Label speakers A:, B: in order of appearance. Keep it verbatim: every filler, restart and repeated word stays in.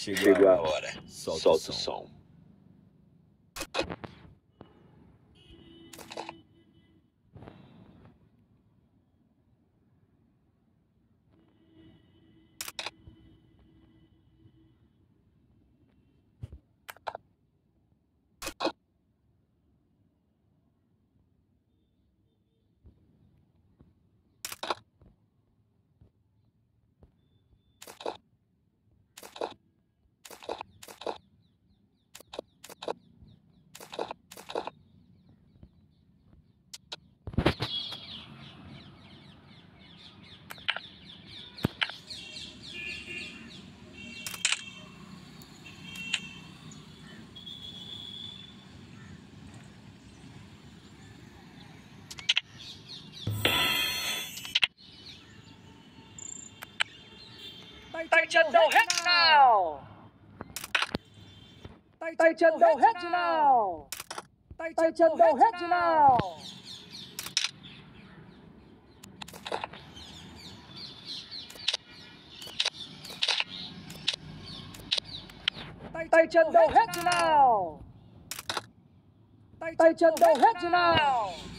A: Chegou a hora. Solta o som.
B: Tay chân đâu hết nào. Tay chân đâu hết nào. Tay chân đâu hết nào. Tay chân đâu hết nào. Tay chân đâu hết nào.